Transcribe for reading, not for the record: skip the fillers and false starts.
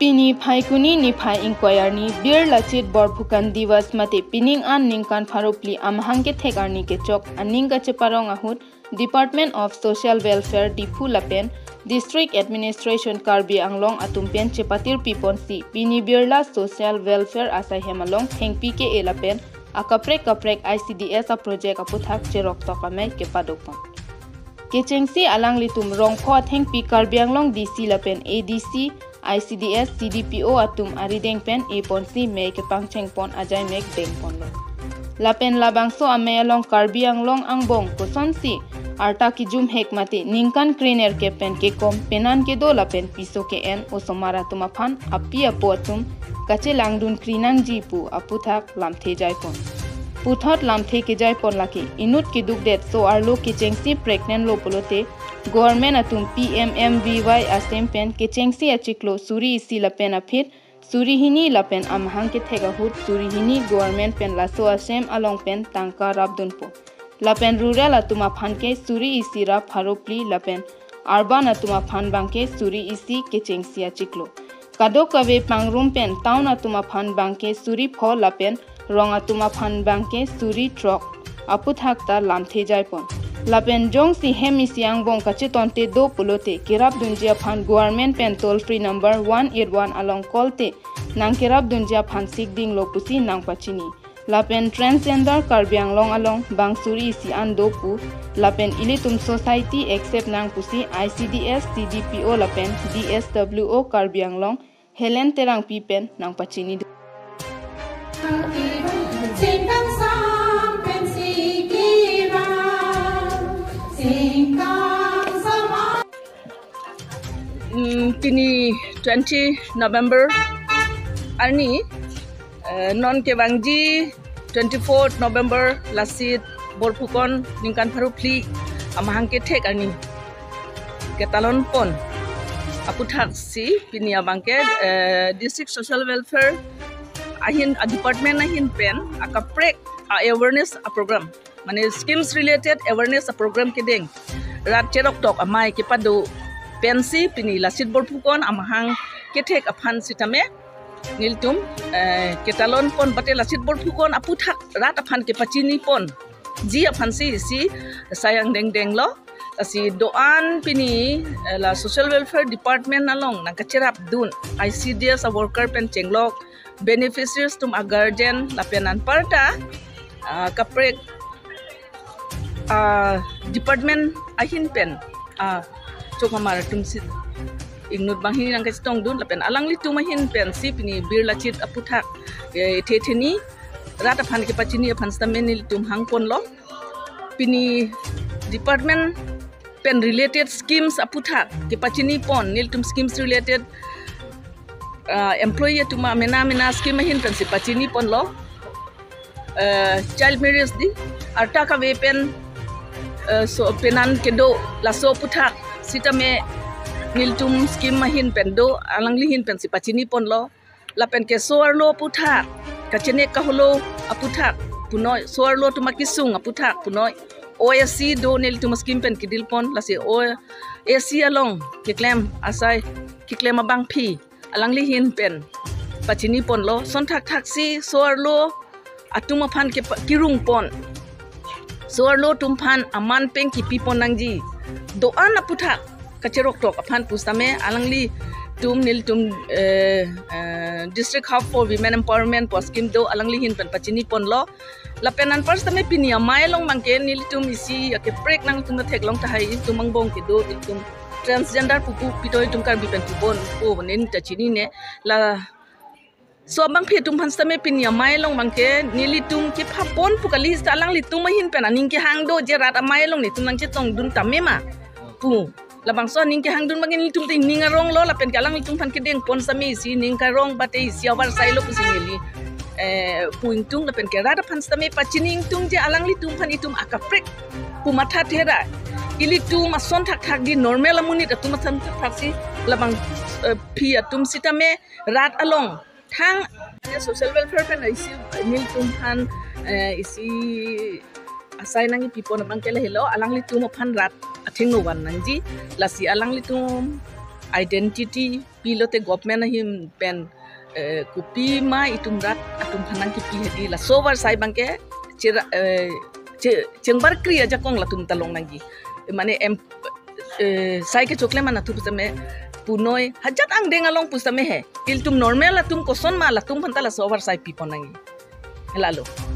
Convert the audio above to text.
pini phaikuni niphai ingkoi arni birla borphukan divas mate pining an ningkan pharo phli amahang kethek arni kechock aning kache parong ahut Department of Social Welfare diphu Lapen District Administration karbi Anglong atum chepatirpi ponsi pini birla Social Welfare asaihem along thengpi ke Lapen akapreak Icds a project aphuthak cherock tokamai ke padokpon kechengsi alang litum rongkho thengpi karbi Anglong DC Lapen ADC Icds CDPO atum arideng pen e ponsi me ke pangcheng pon ajai mek deng pon lo Lapen labangso ame along karbi Anglong angbong kosonsi arta ki jum hek mate ningkan kriner ke pen ke kom penan ke do Lapen piso ke en osomara tuma phan api apotum kache langdun krinang jipu aphuthak lamthe jai pon puthot lamthe ke jai pon laki inut ki duk det so arlo ke chengsi pregnant lo polote government atum PMMVY asem pen ke chengsi achiklo suri isi Lapen aphit suri hini Lapen amahang ke thega hut suri hini government pen laso asem along pen tangka rabdun po Lapen rural atuma phan ke suri isi ra pharo phli Lapen urban atuma phan bangke suri isi ke chengsi achiklo kado kawe pangrum pen town atuma phan bangke suri pho Lapen rong atuma phan bangke suri truck aphuthak ta lamthe jai pon Lapen jong si hemi siang bong kache tonte do pulote kirap dunjia phan government pen toll free number 181 along kolte nang kirap dunjia phan sik ding lo pusi nang pachini Lapen transgender karbi Anglong along bangsuri si ando pu Lapen ilitum society accept nang pusi Icds CDPO Lapen DSWO karbi Anglong Helen terang pipen nang pachini Pini 20 November arni non ke bangji 24 November larchit borphukan ningkan pharo phli amahang kethek arni ketalon pon aphuthak si pini abangke district social welfare ahin department ahin pen akapreak awareness program mane schemes related awareness program kedeng rat cherok tok amai ke padu pensi pini larchit borphukan amahang kethek aphan sitame niltum ketalon pon bate larchit borphukan aphuthak rat aphan ke pachini pon ji aphan si sayang deng lo asi doan pini la social welfare department along nang kacherap dun Icds a worker pen chenglok beneficiaries tum a guardian Lapenan parta kapreak department ahin pen chokamar tum sit ignut banghin nang kastong dun Lapen alang li tumahin pen si pini birla chit aphuthak thetheni rat aphan ke pachini aphan stameni tum hangpon lo pini department pen related schemes aphuthak ke pachini pon nil tum schemes related employee tuma mena scheme hin pen si pachini pon lo child marriage di arta ka we pen so penan kedo laso puthak sitame niltum scheme mahin pendo alangli hin pen si pachini pon lo Lapen ke soar lo puthak kachene kaholo aphuthak punoi soar lo tumakisung aphuthak punoi OSC do niltum scheme pen kidil pon lase o AC along kiklem asai kiklem abang phi alangli hin pen pachini pon lo son thak si soar lo atum phan ke kirung pon soar lo tum phan aman peng ki pi pon nangji do an aphuthak kacherok tok aphan pustame alangli tum nil tum district hub for women empowerment po scheme do alangli hin pen pachini pon lo Lapenan first tame pinia mai long mangke nil tum isi akapreak nang tum thek long ta hai tum mangbong ke do tum transgender pupu pitoi tum karbi pen pupon po nen tachini ne la so bang phe tum phan tame pinia mai long mangke nili tum ki phapon pukali salang li tum hin pen aning ke hang do je rat mai long ni tum nang che tong dun tamema pu labang so ning ke hang dun bangin tum ting ning arong lo Lapen kalang tum phan ke deng pon sami si ning ka rong bate si awar sai lo pusingeli puing tung Lapen ke rada phan sami pachining tung je alang li tum phan itum akapreak pumatha thera ili tum ason thak di normal amunit atum tham thak si labang phi atum sitame rat along thang social welfare pen isi nil tum phan isi asai nangi pipo na bangkele hello alang li tum phan rat athing no wan nangji lasi alang li tum identity pilote government him pen kupi ma itumrat atum phanang ki pi hedi la sobar sai bangke chengbar kriya jakong la tum talong nangi mane sai ke chokle mana tu pusame punoi hajat ang dengalong pusame he il tum normal la tum koson ma la tum phanta la sobar sai pi ponangi helalo